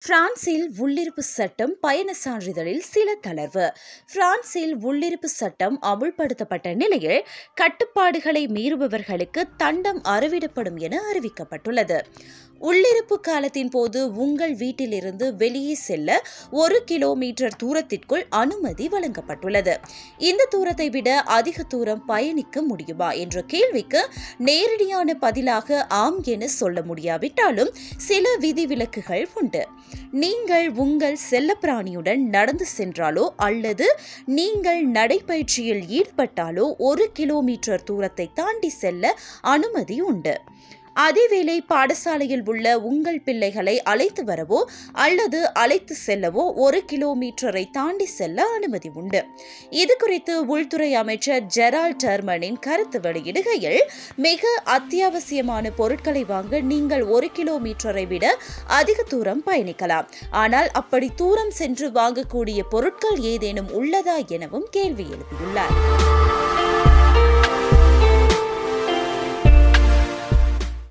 பிரான்சில் உள்ளிருப்பு சட்டம் பயண சான்றிதழில் சில தளர்வு. பிரான்சில் உள்ளிருப்பு சட்டம் அமுல்படுத்தப்பட்ட நிலையில் கட்டுப்பாடுகளை மீறுபவர்களுக்கு தண்டம் அறவிடப்படும் என அறிவிக்கப்பட்டுள்ளது. உள்ளிருப்பு காலத்தின் போது உங்கள் வீட்டிலிருந்து வெளியே செல்ல 1 கிலோமீட்டர் தூரத்திற்குள் அனுமதி வழங்கப்பட்டுள்ளது. இந்த தூரத்தை விட அதிக தூரம் பயணிக்க முடியுமா என்ற கேள்விக்கு நேரடியான பதிலாக ஆம் என சொல்ல முடியாவிட்டாலும் சில விதிவிலக்குகள் உண்டு. நீங்கள் உங்கள் செல்லப்பிராணியுடன் நடந்து சென்றாலோ அல்லது நீங்கள் நடைபயிற்சியில் ஈடுபட்டாலோ 1 கிலோமீட்டர் தூரத்தை தாண்டி செல்ல அனுமதி உண்டு. அதேவேளை பாடசாலையில் உள்ள உங்கள் பிள்ளைகளை அழைத்து வரவோ அல்லது அழைத்து செல்லவோ 1 கிலோமீட்டரை தாண்டி செல்ல அனுமதி உண்டு. இதுகுறித்து உள்துறை அமைச்சர் ஜெரால்ட் டர்மனின் கருத்து வெளியிடுகையில், மிக அத்தியாவசியமான பொருட்களை வாங்க நீங்கள் 1 கிலோமீட்டரை விட அதிக தூரம் பயணிக்கலாம். ஆனால் அப்படி தூரம் சென்று வாங்கக்கூடிய பொருட்கள் ஏதேனும் உள்ளதா எனவும் கேள்வி எழுப்பியுள்ளார்.